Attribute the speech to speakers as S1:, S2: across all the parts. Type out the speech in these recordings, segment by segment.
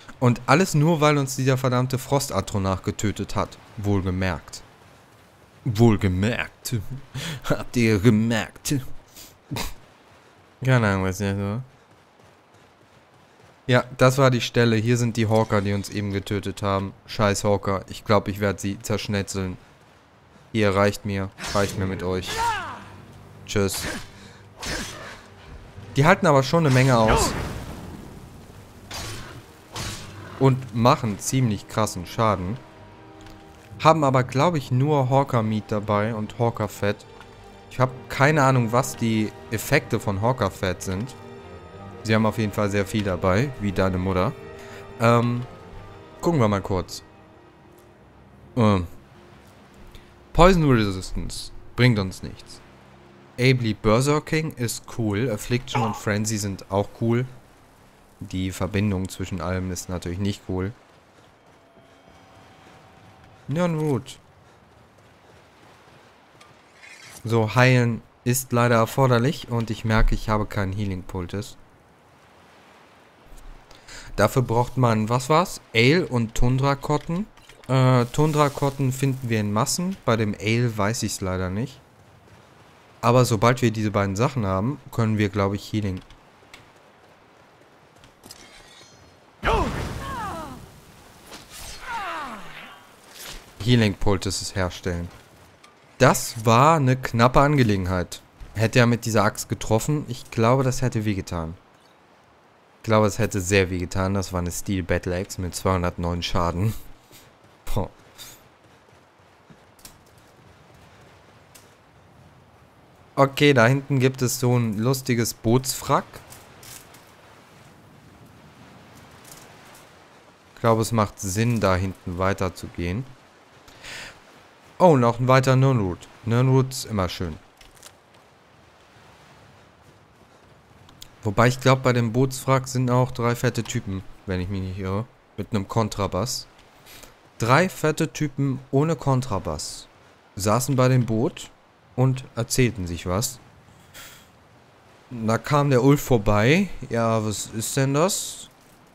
S1: Und alles nur, weil uns dieser verdammte Frostatronach getötet hat. Wohlgemerkt. Wohlgemerkt. Habt ihr gemerkt? Keine Ahnung, was ist so. Ja, das war die Stelle. Hier sind die Hawker, die uns eben getötet haben. Scheiß Hawker. Ich glaube, ich werde sie zerschnetzeln. Ihr reicht mir. Reicht mir mit euch. Tschüss. Die halten aber schon eine Menge aus. Und machen ziemlich krassen Schaden. Haben aber, glaube ich, nur Hawker-Meat dabei und Hawker-Fett. Ich habe keine Ahnung, was die Effekte von Hawker-Fett sind. Sie haben auf jeden Fall sehr viel dabei, wie deine Mutter. Gucken wir mal kurz. Poison Resistance bringt uns nichts. Ably Berserking ist cool. Affliction und Frenzy sind auch cool. Die Verbindung zwischen allem ist natürlich nicht cool. Ja, gut. So, heilen ist leider erforderlich und ich merke, ich habe keinen Healing Poultice. Dafür braucht man, was war's? Ale und Tundra Cotton. Tundra Cotton finden wir in Massen. Bei dem Ale weiß ich es leider nicht. Aber sobald wir diese beiden Sachen haben, können wir, glaube ich, Healing. Healing Poultices herstellen. Das war eine knappe Angelegenheit. Hätte er mit dieser Axt getroffen, ich glaube, das hätte wehgetan. Ich glaube, es hätte sehr wehgetan. Das war eine Steel Battle Axe mit 209 Schaden. Boah. Okay, da hinten gibt es so ein lustiges Bootswrack. Ich glaube, es macht Sinn, da hinten weiter zu gehen. Oh, noch ein weiterer Nirnroot. Nirnroot ist immer schön. Wobei ich glaube, bei dem Bootswrack sind auch 3 fette Typen, wenn ich mich nicht irre. Mit einem Kontrabass. 3 fette Typen ohne Kontrabass. Saßen bei dem Boot und erzählten sich was. Da kam der Ulf vorbei. Ja, was ist denn das?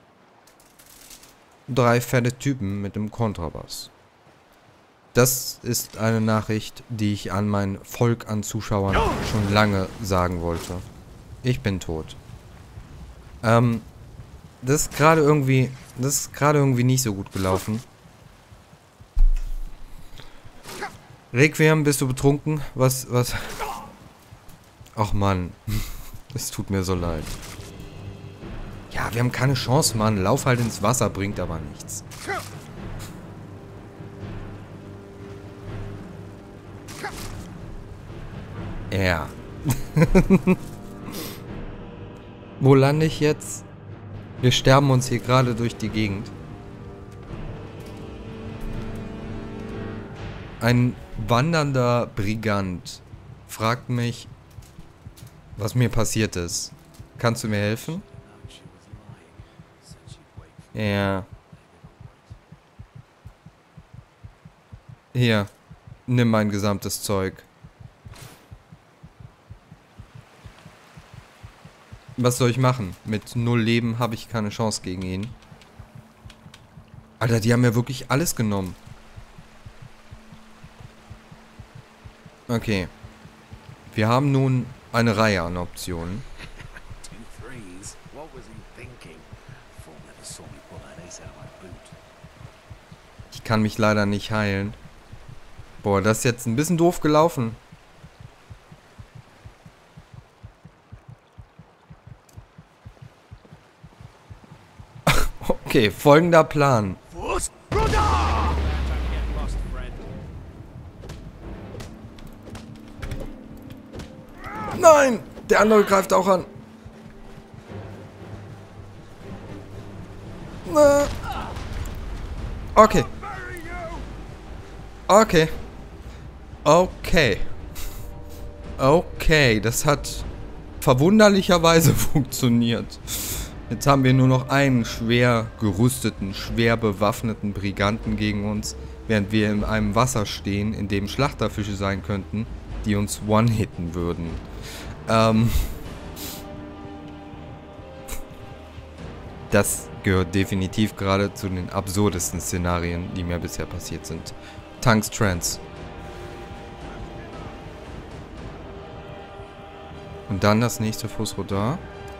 S1: 3 fette Typen mit einem Kontrabass. Das ist eine Nachricht, die ich an mein Volk an Zuschauern schon lange sagen wollte. Ich bin tot. Das ist gerade irgendwie nicht so gut gelaufen. Requiem, bist du betrunken? Was? Ach Mann. Es tut mir so leid. Ja, wir haben keine Chance, Mann. Lauf halt ins Wasser, bringt aber nichts. Ja. Wo lande ich jetzt? Wir sterben uns hier gerade durch die Gegend. Ein wandernder Brigant fragt mich, was mir passiert ist. Kannst du mir helfen? Ja. Hier, nimm mein gesamtes Zeug. Was soll ich machen? Mit 0 Leben habe ich keine Chance gegen ihn. Alter, die haben ja wirklich alles genommen. Okay. Wir haben nun eine Reihe an Optionen. Ich kann mich leider nicht heilen. Boah, das ist jetzt ein bisschen doof gelaufen. Okay, folgender Plan. Nein! Der andere greift auch an. Okay. Okay. Okay. Okay, das hat verwunderlicherweise funktioniert. Jetzt haben wir nur noch einen schwer gerüsteten, schwer bewaffneten Briganten gegen uns, während wir in einem Wasser stehen, in dem Schlachterfische sein könnten, die uns one-hitten würden. das gehört definitiv gerade zu den absurdesten Szenarien, die mir bisher passiert sind. Tanks Trans. Und dann das nächste Fußrodar.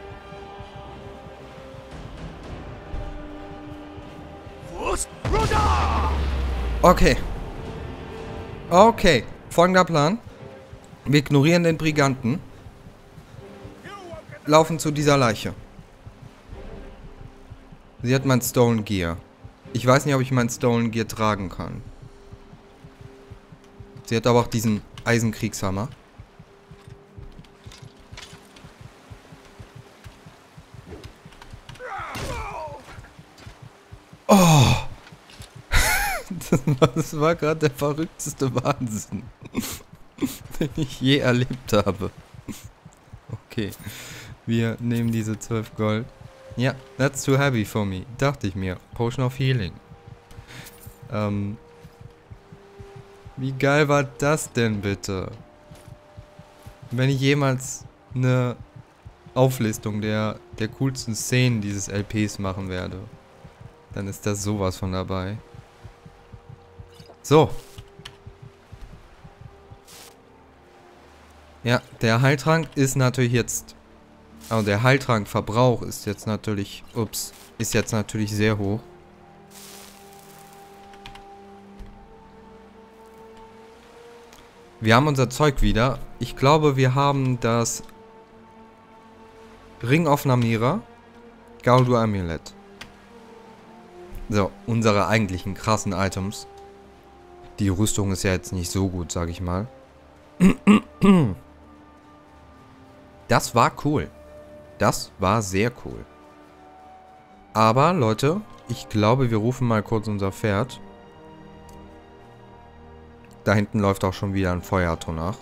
S1: Okay. Okay. Folgender Plan. Wir ignorieren den Briganten. Laufen zu dieser Leiche. Sie hat mein Stolen Gear. Ich weiß nicht, ob ich mein Stolen Gear tragen kann. Sie hat aber auch diesen Eisenkriegshammer. Oh! Das war gerade der verrückteste Wahnsinn, den ich je erlebt habe. Okay, wir nehmen diese 12 Gold. Ja, that's too heavy for me. Dachte ich mir. Potion of Healing. Wie geil war das denn bitte? Wenn ich jemals eine Auflistung der coolsten Szenen dieses LPs machen werde, dann ist das sowas von dabei. So. Ja, der Heiltrank ist natürlich jetzt... Also der Heiltrankverbrauch ist jetzt natürlich... Ups. Ist jetzt natürlich sehr hoch. Wir haben unser Zeug wieder. Ich glaube, wir haben das... Ring of Namira. Gaudur Amulett. So, unsere eigentlichen krassen Items. Die Rüstung ist ja jetzt nicht so gut, sag ich mal. Das war cool. Das war sehr cool. Aber, Leute, ich glaube, wir rufen mal kurz unser Pferd. Da hinten läuft auch schon wieder ein Feuerauto nach.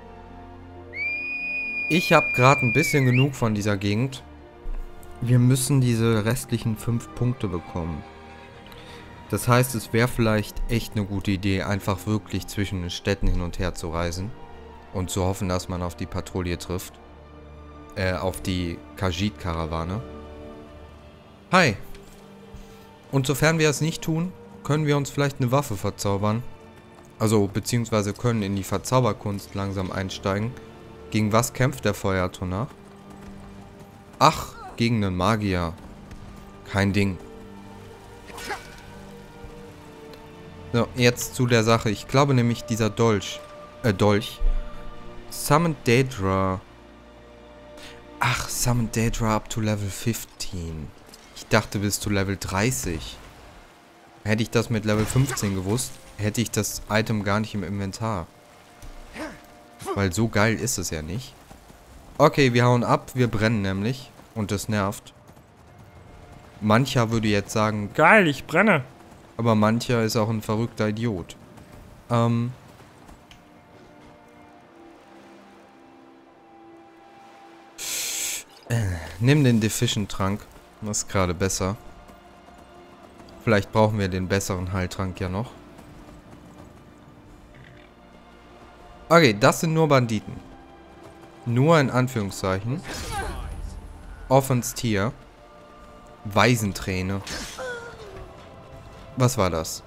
S1: Ich habe gerade ein bisschen genug von dieser Gegend. Wir müssen diese restlichen 5 Punkte bekommen. Das heißt, es wäre vielleicht echt eine gute Idee, einfach wirklich zwischen den Städten hin und her zu reisen. Und zu hoffen, dass man auf die Patrouille trifft. Auf die Khajiit-Karawane. Hi. Und sofern wir es nicht tun, können wir uns vielleicht eine Waffe verzaubern. Also, beziehungsweise können in die Verzauberkunst langsam einsteigen. Gegen was kämpft der Feuertonach? Ach, gegen einen Magier. Kein Ding. So, jetzt zu der Sache. Ich glaube nämlich, dieser Dolch. Summoned Daedra. Ach, Summoned Daedra up to Level 15. Ich dachte bis zu Level 30. Hätte ich das mit Level 15 gewusst, hätte ich das Item gar nicht im Inventar. Weil so geil ist es ja nicht. Okay, wir hauen ab. Wir brennen nämlich. Und das nervt. Mancher würde jetzt sagen, geil, ich brenne. Aber mancher ist auch ein verrückter Idiot. Nimm den Deficient-Trank. Das ist gerade besser. Vielleicht brauchen wir den besseren Heiltrank ja noch. Okay, das sind nur Banditen. Nur in Anführungszeichen. Offen's Tier. Waisenträne. Was war das?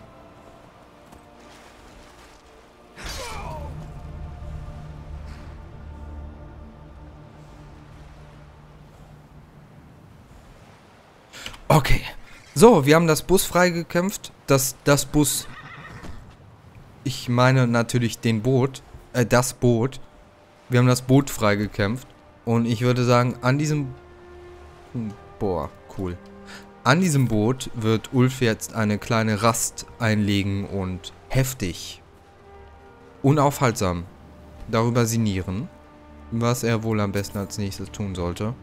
S1: Okay. So, wir haben das Bus freigekämpft. Das Bus... Ich meine natürlich den Boot. Das Boot. Wir haben das Boot freigekämpft. Und ich würde sagen, an diesem... Boah, cool. An diesem Boot wird Ulf jetzt eine kleine Rast einlegen und heftig, unaufhaltsam darüber sinnieren, was er wohl am besten als nächstes tun sollte.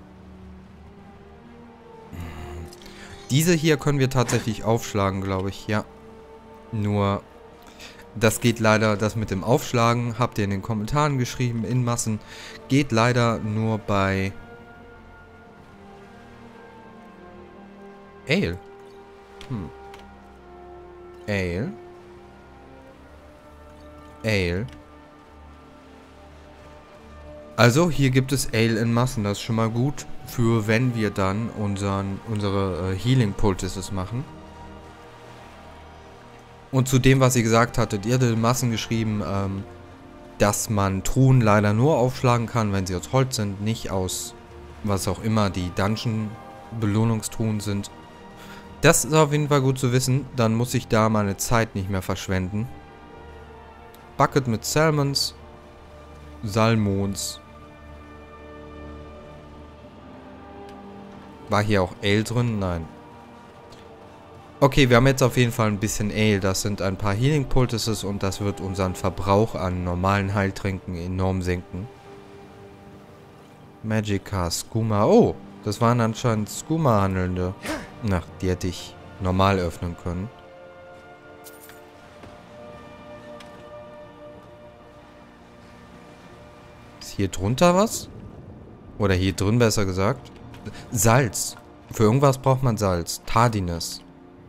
S1: Diese hier können wir tatsächlich aufschlagen, glaube ich, ja. Nur, das geht leider, das mit dem Aufschlagen, habt ihr in den Kommentaren geschrieben, in Massen, geht leider nur bei... Ale. Ale. Ale. Also, hier gibt es Ale in Massen. Das ist schon mal gut, für wenn wir dann unsere Healing Poultices machen. Und zu dem, was ihr gesagt hattet, ihr hattet in Massen geschrieben, dass man Truhen leider nur aufschlagen kann, wenn sie aus Holz sind, nicht aus was auch immer die Dungeon-Belohnungstruhen sind. Das ist auf jeden Fall gut zu wissen, dann muss ich da meine Zeit nicht mehr verschwenden. Bucket mit Salmons, Salmons. War hier auch Ale drin? Nein. Okay, wir haben jetzt auf jeden Fall ein bisschen Ale. Das sind ein paar Healing Poultices und das wird unseren Verbrauch an normalen Heiltränken enorm senken. Magicka, Skooma. Oh, das waren anscheinend Skooma-Handelnde. Ach, die hätte ich normal öffnen können. Ist hier drunter was? Oder hier drin besser gesagt? Salz. Für irgendwas braucht man Salz. Tardiness.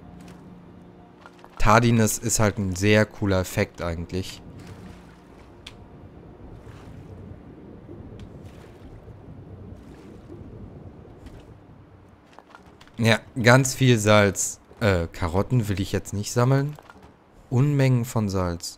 S1: Tardiness ist halt ein sehr cooler Effekt eigentlich. Ja, ganz viel Salz. Karotten will ich jetzt nicht sammeln. Unmengen von Salz.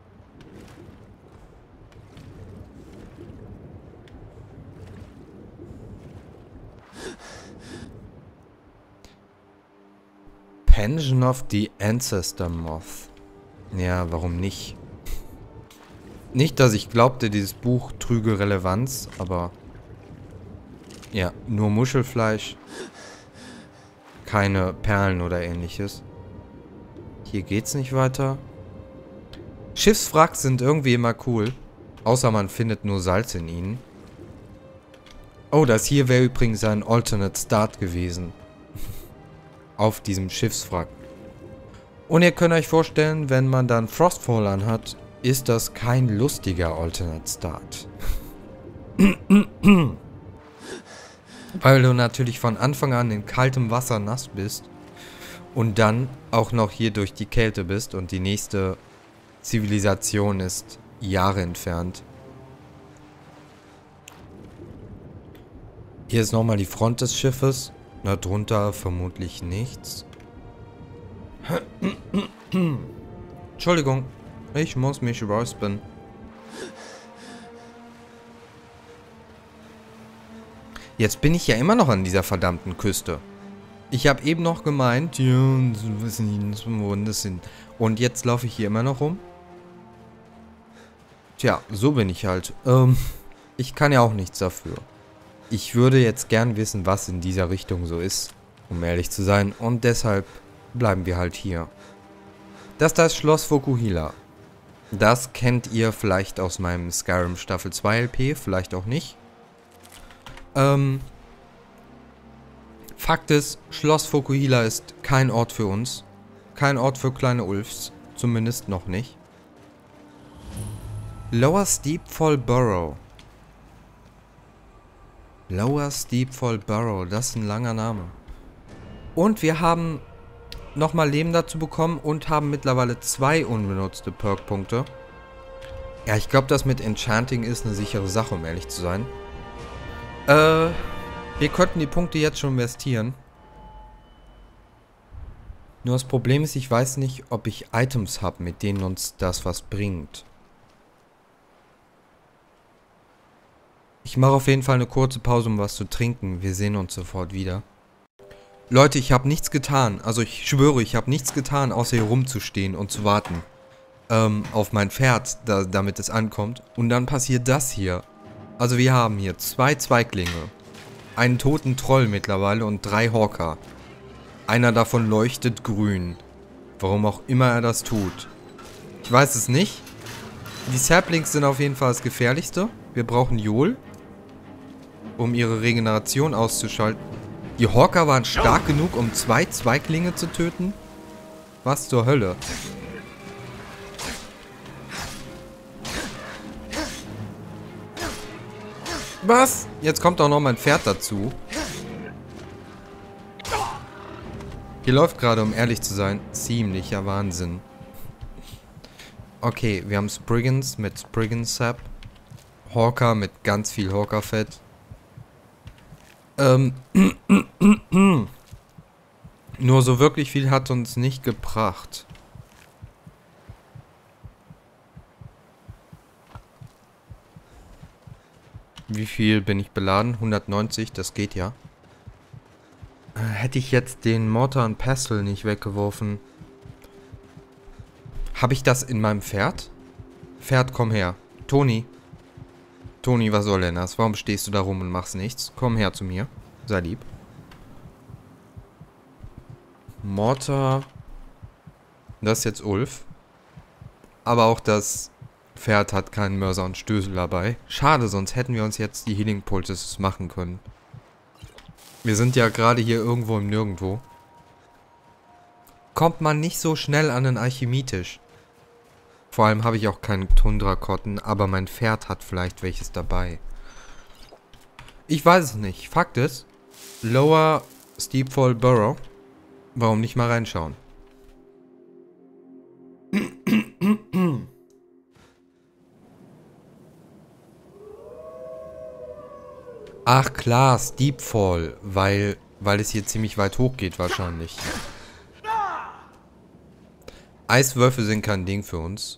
S1: Pension of the Ancestor Moth. Ja, warum nicht? Nicht, dass ich glaubte, dieses Buch trüge Relevanz, aber... Ja, nur Muschelfleisch. Keine Perlen oder ähnliches. Hier geht's nicht weiter. Schiffswracks sind irgendwie immer cool. Außer man findet nur Salz in ihnen. Oh, das hier wäre übrigens ein Alternate Start gewesen. Auf diesem Schiffswrack. Und ihr könnt euch vorstellen, wenn man dann Frostfall anhat, ist das kein lustiger Alternate Start. Weil du natürlich von Anfang an in kaltem Wasser nass bist und dann auch noch hier durch die Kälte bist und die nächste Zivilisation ist Jahre entfernt. Hier ist nochmal die Front des Schiffes. Darunter vermutlich nichts. Entschuldigung, ich muss mich räuspern. Jetzt bin ich ja immer noch an dieser verdammten Küste. Ich habe eben noch gemeint, ja, wissen nicht, wo das sind. Und jetzt laufe ich hier immer noch rum. Tja, so bin ich halt. Ich kann ja auch nichts dafür. Ich würde jetzt gern wissen, was in dieser Richtung so ist, um ehrlich zu sein. Und deshalb bleiben wir halt hier. Das da ist Schloss Vokuhila. Das kennt ihr vielleicht aus meinem Skyrim Staffel 2 LP, vielleicht auch nicht. Fakt ist, Schloss Vokuhila ist kein Ort für uns. Kein Ort für kleine Ulfs. Zumindest noch nicht. Lower Steepfall Burrow. Lower Steepfall Burrow, das ist ein langer Name. Und wir haben nochmal Leben dazu bekommen und haben mittlerweile 2 unbenutzte Perk-Punkte. Ja, ich glaube, das mit Enchanting ist eine sichere Sache, um ehrlich zu sein. Wir könnten die Punkte jetzt schon investieren. Nur das Problem ist, ich weiß nicht, ob ich Items habe, mit denen uns das was bringt. Ich mache auf jeden Fall eine kurze Pause, um was zu trinken. Wir sehen uns sofort wieder. Leute, ich habe nichts getan. Also ich schwöre, ich habe nichts getan, außer hier rumzustehen und zu warten. Auf mein Pferd, damit es ankommt. Und dann passiert das hier. Also wir haben hier 2 Zweiglinge. Einen toten Troll mittlerweile und 3 Hawker. Einer davon leuchtet grün. Warum auch immer er das tut. Ich weiß es nicht. Die Saplings sind auf jeden Fall das Gefährlichste. Wir brauchen Jol, um ihre Regeneration auszuschalten. Die Hawker waren stark genug, um 2 Zweiglinge zu töten? Was zur Hölle? Was? Jetzt kommt auch noch mein Pferd dazu. Hier läuft gerade, um ehrlich zu sein, ziemlicher Wahnsinn. Okay, wir haben Spriggans mit Spriggan Sap. Hawker mit ganz viel Hawker-Fett. Nur so wirklich viel hat uns nicht gebracht. Wie viel bin ich beladen? 190, das geht ja. Hätte ich jetzt den Mortar und Pestle nicht weggeworfen. Habe ich das in meinem Pferd? Pferd, komm her. Toni. Toni, was soll denn das? Warum stehst du da rum und machst nichts? Komm her zu mir. Sei lieb. Mortar. Das ist jetzt Ulf. Aber auch das Pferd hat keinen Mörser und Stößel dabei. Schade, sonst hätten wir uns jetzt die Healing Poultices machen können. Wir sind ja gerade hier irgendwo im Nirgendwo. Kommt man nicht so schnell an den Alchemietisch. Vor allem habe ich auch keinen Tundra-Kotten, aber mein Pferd hat vielleicht welches dabei. Ich weiß es nicht. Fakt ist, Lower Steepfall Burrow. Warum nicht mal reinschauen? Ach klar, Steepfall, weil es hier ziemlich weit hoch geht wahrscheinlich. Eiswürfel sind kein Ding für uns.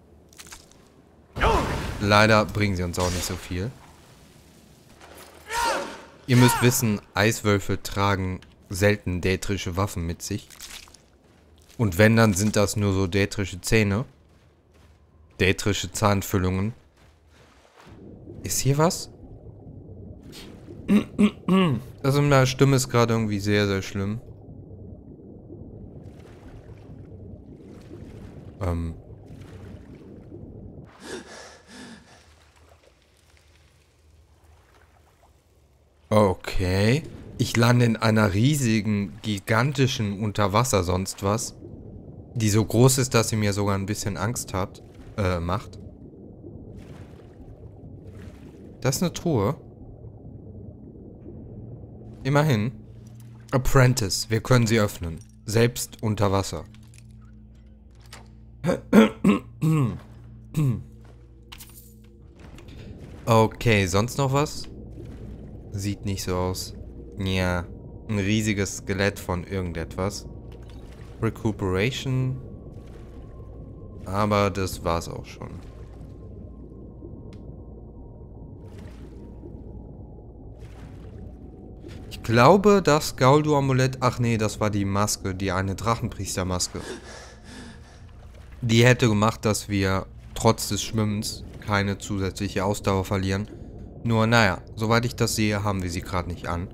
S1: Leider bringen sie uns auch nicht so viel. Ihr müsst wissen, Eiswölfe tragen selten dätrische Waffen mit sich. Und wenn, dann sind das nur so dätrische Zähne. Dätrische Zahnfüllungen. Ist hier was? Also meine Stimme ist gerade irgendwie sehr, sehr schlimm. Okay. Ich lande in einer riesigen, gigantischen Unterwasser sonst was. Die so groß ist, dass sie mir sogar ein bisschen Angst macht. Das ist eine Truhe. Immerhin. Apprentice. Wir können sie öffnen. Selbst unter Wasser. Okay, sonst noch was? Sieht nicht so aus. Ja, ein riesiges Skelett von irgendetwas. Recuperation. Aber das war's auch schon. Ich glaube, das Gauldur-Amulett... Ach nee, das war die Maske, die eine Drachenpriester-Maske. Die hätte gemacht, dass wir trotz des Schwimmens keine zusätzliche Ausdauer verlieren. Nur, naja, soweit ich das sehe, haben wir sie gerade nicht an.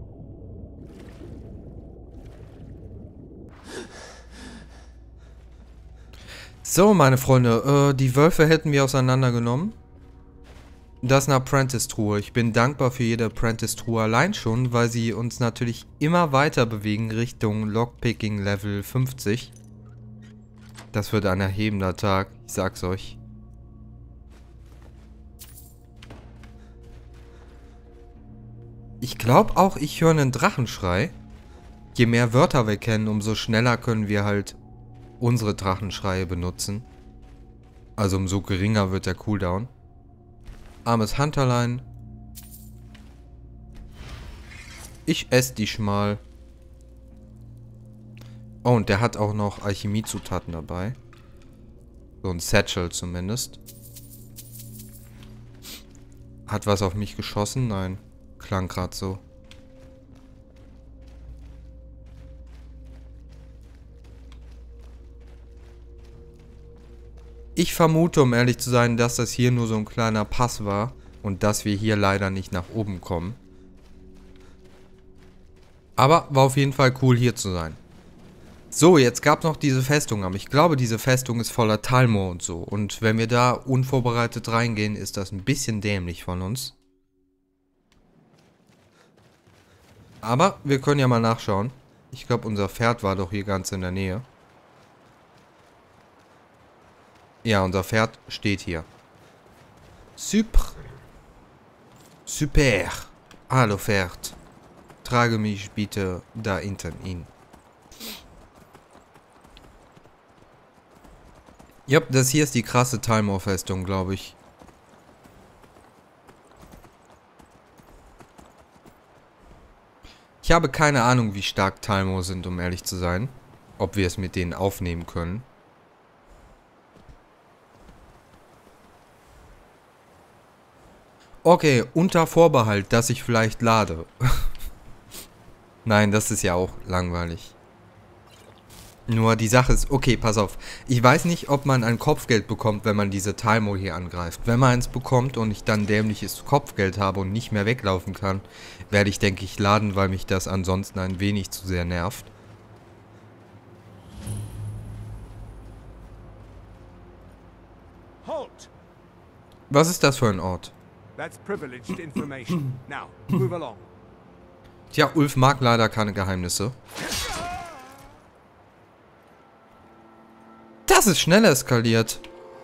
S1: So, meine Freunde, die Wölfe hätten wir auseinandergenommen. Das ist eine Apprentice-Truhe. Ich bin dankbar für jede Apprentice-Truhe allein schon, weil sie uns natürlich immer weiter bewegen Richtung Lockpicking Level 50. Das wird ein erhebender Tag, ich sag's euch. Ich glaube auch, ich höre einen Drachenschrei. Je mehr Wörter wir kennen, umso schneller können wir halt unsere Drachenschreie benutzen. Also umso geringer wird der Cooldown. Armes Hunterlein. Ich esse dich mal. Oh, und der hat auch noch Alchemiezutaten dabei. So ein Satchel zumindest. Hat was auf mich geschossen? Nein. Klang gerade so. Ich vermute, um ehrlich zu sein, dass das hier nur so ein kleiner Pass war und dass wir hier leider nicht nach oben kommen. Aber war auf jeden Fall cool, hier zu sein. So, jetzt gab es noch diese Festung, aber ich glaube, diese Festung ist voller Talmor und so. Und wenn wir da unvorbereitet reingehen, ist das ein bisschen dämlich von uns. Aber wir können ja mal nachschauen. Ich glaube, unser Pferd war doch hier ganz in der Nähe. Ja, unser Pferd steht hier. Super. Super. Hallo Pferd. Trage mich bitte da hinten hin. Ja, das hier ist die krasse Talmor-Festung, glaube ich. habe keine Ahnung, wie stark Talmo sind, um ehrlich zu sein. Ob wir es mit denen aufnehmen können. Okay, unter Vorbehalt, dass ich vielleicht lade. Nein, das ist ja auch langweilig. Nur die Sache ist, okay, pass auf. Ich weiß nicht, ob man ein Kopfgeld bekommt, wenn man diese Talmo hier angreift. Wenn man eins bekommt und ich dann dämliches Kopfgeld habe und nicht mehr weglaufen kann, werde ich, denke ich, laden, weil mich das ansonsten ein wenig zu sehr nervt.
S2: Halt!
S1: Was ist das für ein Ort?
S2: That's privileged information. Now, move along.
S1: Tja, Ulf mag leider keine Geheimnisse. Das ist schnell eskaliert.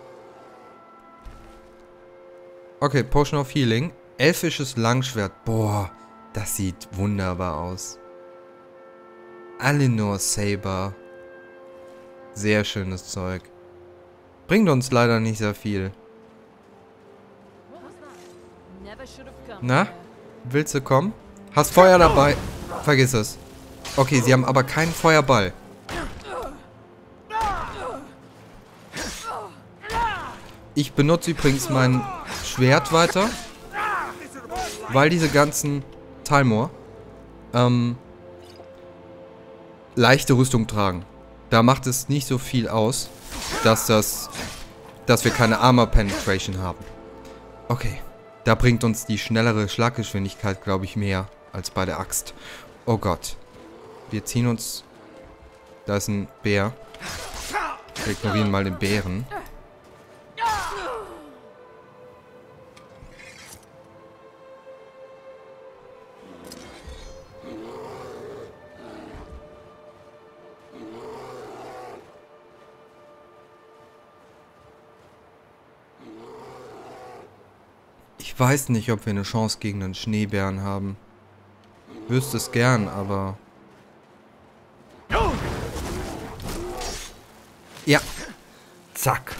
S1: Okay, Potion of Healing. Elfisches Langschwert. Boah, das sieht wunderbar aus. Alinor Saber. Sehr schönes Zeug. Bringt uns leider nicht sehr viel. Na? Willst du kommen? Hast Feuer dabei? Vergiss es. Okay, sie haben aber keinen Feuerball. Ich benutze übrigens mein Schwert weiter. Weil diese ganzen Talmor leichte Rüstung tragen. Da macht es nicht so viel aus, dass wir keine Armor Penetration haben. Okay. Da bringt uns die schnellere Schlaggeschwindigkeit, glaube ich, mehr als bei der Axt. Oh Gott. Wir ziehen uns... Da ist ein Bär. Wir ignorieren mal den Bären. Ich weiß nicht, ob wir eine Chance gegen einen Schneebären haben. Wüsste es gern, aber... Ja. Zack.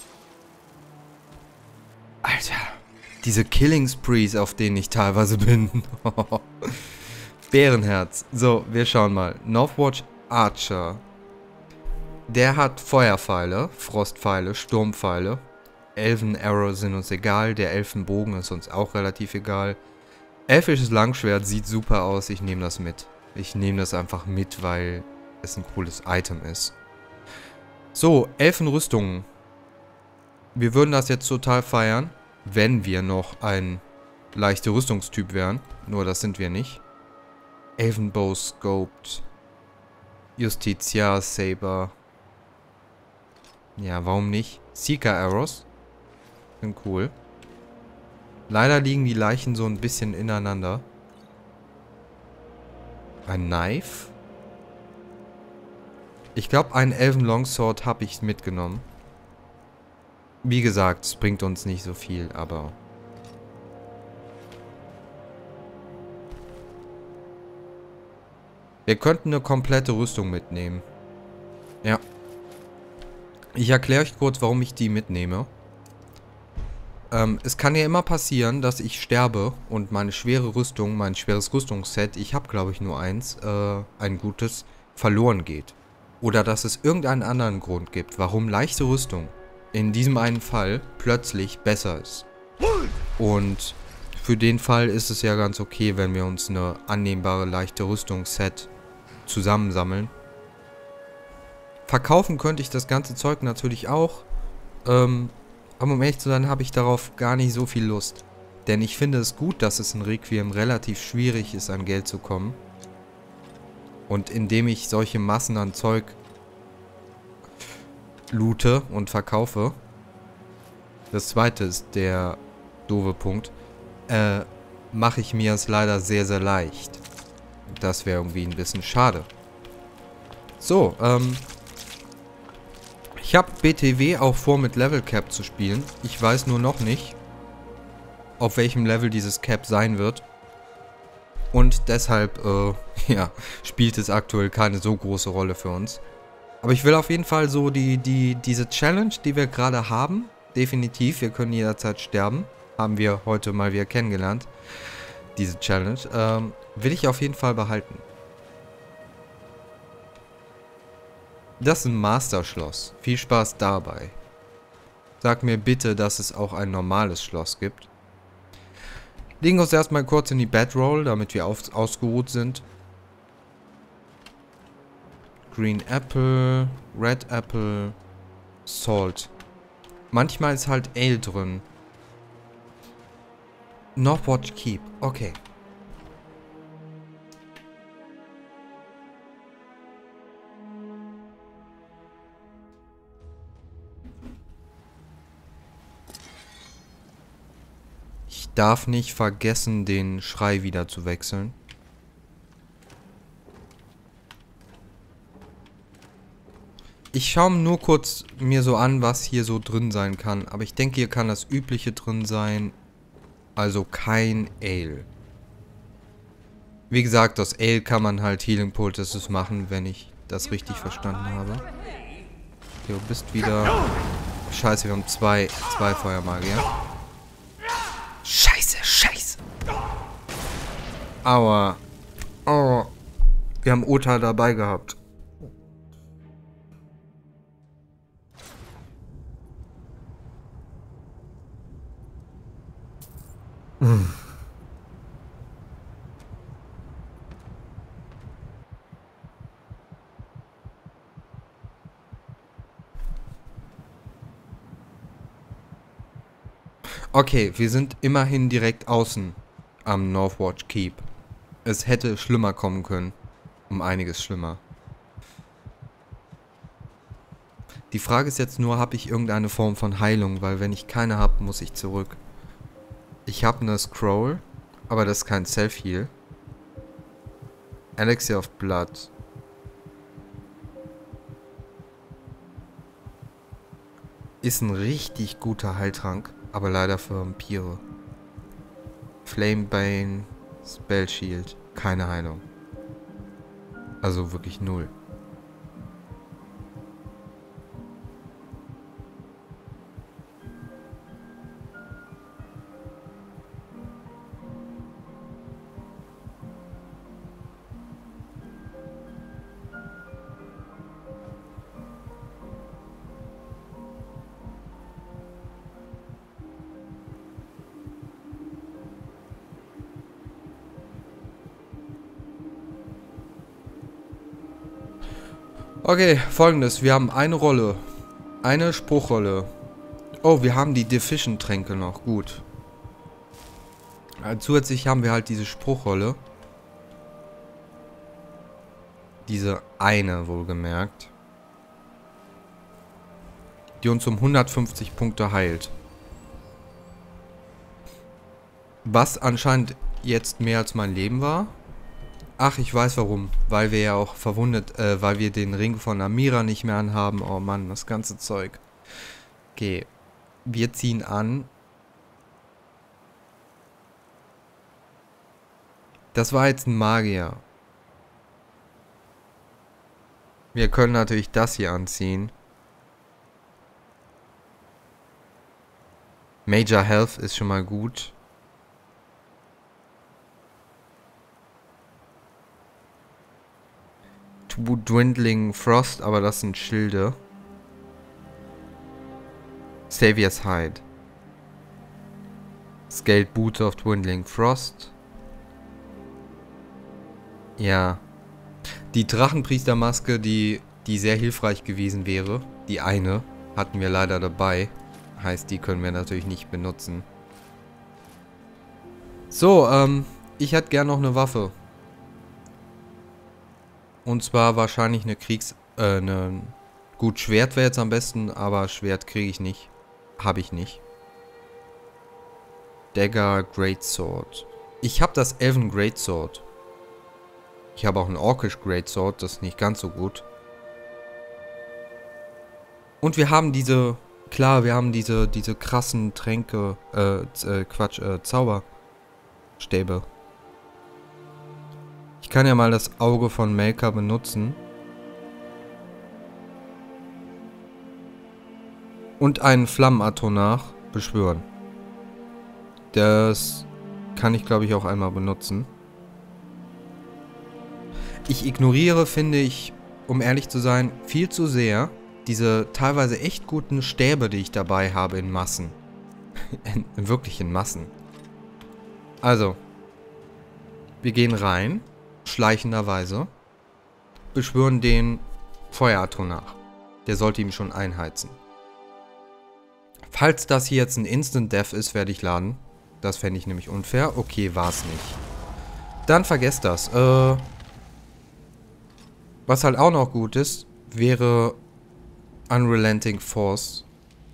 S1: Alter. Diese Killing Sprees, auf denen ich teilweise bin. Bärenherz. So, wir schauen mal. Northwatch Archer. Der hat Feuerpfeile, Frostpfeile, Sturmpfeile. Elfen-Arrow sind uns egal. Der Elfenbogen ist uns auch relativ egal. Elfisches Langschwert sieht super aus. Ich nehme das mit. Ich nehme das einfach mit, weil es ein cooles Item ist. So, Elfenrüstungen. Wir würden das jetzt total feiern, wenn wir noch ein leichter Rüstungstyp wären. Nur das sind wir nicht. Elfenbow Scoped. Justitia Saber. Ja, warum nicht? Seeker Arrows. Sind cool. Leider liegen die Leichen so ein bisschen ineinander. Ein Knife. Ich glaube, einen Elven Longsword habe ich mitgenommen. Wie gesagt, es bringt uns nicht so viel, aber... Wir könnten eine komplette Rüstung mitnehmen. Ja. Ich erkläre euch kurz, warum ich die mitnehme. Es kann ja immer passieren, dass ich sterbe und meine schwere Rüstung, mein schweres Rüstungsset, ich habe glaube ich nur eins, ein gutes, verloren geht. Oder dass es irgendeinen anderen Grund gibt, warum leichte Rüstung in diesem einen Fall plötzlich besser ist. Und für den Fall ist es ja ganz okay, wenn wir uns eine annehmbare leichte Rüstungsset zusammensammeln. Verkaufen könnte ich das ganze Zeug natürlich auch. Aber um ehrlich zu sein, habe ich darauf gar nicht so viel Lust. Denn ich finde es gut, dass es in Requiem relativ schwierig ist, an Geld zu kommen. Und indem ich solche Massen an Zeug loote und verkaufe. Das zweite ist der doofe Punkt. Mache ich mir es leider sehr, sehr leicht. Das wäre irgendwie ein bisschen schade. So, ich habe BTW auch vor, mit Level Cap zu spielen. Ich weiß nur noch nicht, auf welchem Level dieses Cap sein wird. Und deshalb, ja, spielt es aktuell keine so große Rolle für uns. Aber ich will auf jeden Fall so diese Challenge, die wir gerade haben, definitiv, wir können jederzeit sterben. Haben wir heute mal wieder kennengelernt, diese Challenge. Will ich auf jeden Fall behalten. Das ist ein Master-Schloss. Viel Spaß dabei. Sag mir bitte, dass es auch ein normales Schloss gibt. Legen uns erstmal kurz in die Bedroll, damit wir ausgeruht sind. Green Apple, Red Apple, Salt. Manchmal ist halt Ale drin. Northwatch Keep, okay. Ich darf nicht vergessen, den Schrei wieder zu wechseln. Ich schaue nur kurz mir so an, was hier so drin sein kann. Aber ich denke, hier kann das Übliche drin sein. Also kein Ale. Wie gesagt, aus Ale kann man halt Healing Poultices machen, wenn ich das richtig verstanden habe. Du bist wieder... Scheiße, wir haben zwei Feuermagier. Scheiße, scheiße. Aua. Oh. Wir haben Ota dabei gehabt. Okay, wir sind immerhin direkt außen am Northwatch Keep. Es hätte schlimmer kommen können. Um einiges schlimmer. Die Frage ist jetzt nur, habe ich irgendeine Form von Heilung? Weil wenn ich keine habe, muss ich zurück. Ich habe eine Scroll, aber das ist kein Self-Heal. Elixir of Blood. Ist ein richtig guter Heiltrank, aber leider für Vampire. Flamebane, Spell Shield, keine Heilung. Also wirklich null. Okay, folgendes. Wir haben eine Rolle. Eine Spruchrolle. Oh, wir haben die Deficient-Tränke noch. Gut. Zusätzlich haben wir halt diese Spruchrolle. Diese eine, wohlgemerkt. Die uns um 150 Punkte heilt. Was anscheinend jetzt mehr als mein Leben war. Ach, ich weiß warum. Weil wir ja auch verwundet, weil wir den Ring von Amira nicht mehr anhaben. Oh Mann, das ganze Zeug. Okay. Wir ziehen an. Das war jetzt ein Magier. Wir können natürlich das hier anziehen. Major Health ist schon mal gut. Dwindling Frost, aber das sind Schilde. Savior's Hide. Scaled Boots of Dwindling Frost. Ja. Die Drachenpriestermaske, die sehr hilfreich gewesen wäre. Die eine hatten wir leider dabei. Heißt, die können wir natürlich nicht benutzen. So, ich hätte gern noch eine Waffe. Und zwar wahrscheinlich eine gut, Schwert wäre jetzt am besten, aber Schwert kriege ich nicht. Habe ich nicht. Dagger Greatsword. Ich habe das Elven Greatsword. Ich habe auch ein Orkish Greatsword, das ist nicht ganz so gut. Und wir haben diese, klar, wir haben diese krassen Tränke, Zauberstäbe. Ich kann ja mal das Auge von Melka benutzen. Und einen Flammenatronach beschwören. Das kann ich, glaube ich, auch einmal benutzen. Ich ignoriere, finde ich, um ehrlich zu sein, viel zu sehr diese teilweise echt guten Stäbe, die ich dabei habe in Massen. Wirklich in Massen. Also, wir gehen rein, schleichenderweise, beschwören den Feueratronach. Der sollte ihm schon einheizen. Falls das hier jetzt ein Instant Death ist, werde ich laden. Das fände ich nämlich unfair. Okay, war es nicht. Dann vergesst das. Was halt auch noch gut ist, wäre Unrelenting Force.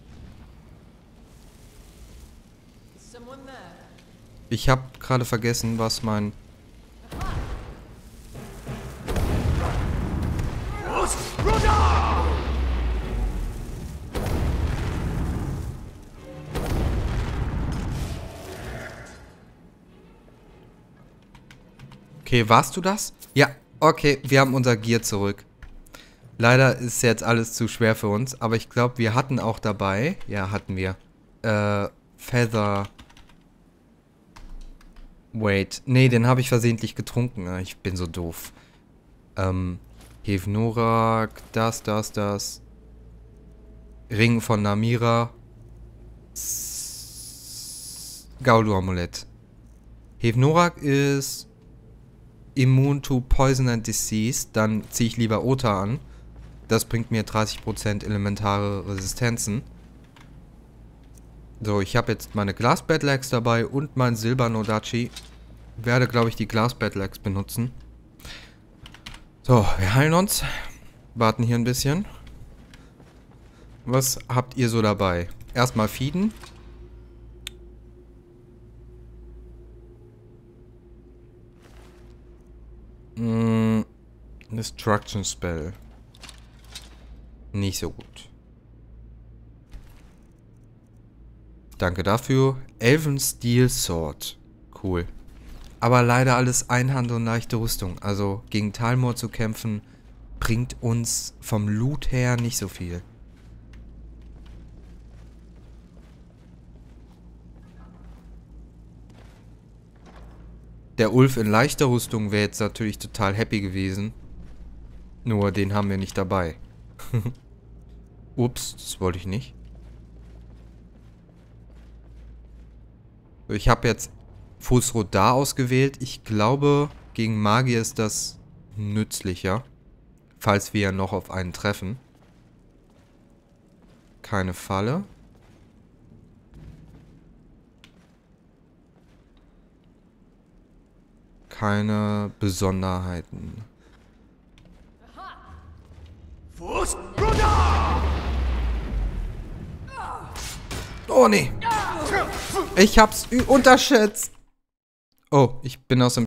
S1: Ich habe gerade vergessen, was mein... Okay, warst du das? Ja, okay, wir haben unser Gear zurück. Leider ist jetzt alles zu schwer für uns, aber ich glaube, wir hatten auch dabei... Ja, hatten wir. Feather... Wait. Nee, den habe ich versehentlich getrunken. Ich bin so doof. Hevnorak, das. Ring von Namira. Gaulu-Amulett. Hevnorak ist immun to Poison and Disease. Dann ziehe ich lieber Ota an. Das bringt mir 30% elementare Resistenzen. So, ich habe jetzt meine Glass Battleaxe dabei und mein Silber Nodachi. Werde, glaube ich, die Glass Battleaxe benutzen. So, wir heilen uns. Warten hier ein bisschen. Was habt ihr so dabei? Erstmal feeden. Destruction Spell. Nicht so gut. Danke dafür. Elven Steel Sword. Cool. Aber leider alles Einhand und leichte Rüstung. Also gegen Talmor zu kämpfen, bringt uns vom Loot her nicht so viel. Der Ulf in leichter Rüstung wäre jetzt natürlich total happy gewesen. Nur den haben wir nicht dabei. Ups, das wollte ich nicht. Ich habe jetzt Fußrot da ausgewählt. Ich glaube, gegen Magier ist das nützlicher. Falls wir noch auf einen treffen. Keine Falle. Keine Besonderheiten. Oh nee. Ich hab's unterschätzt. Oh, ich bin aus dem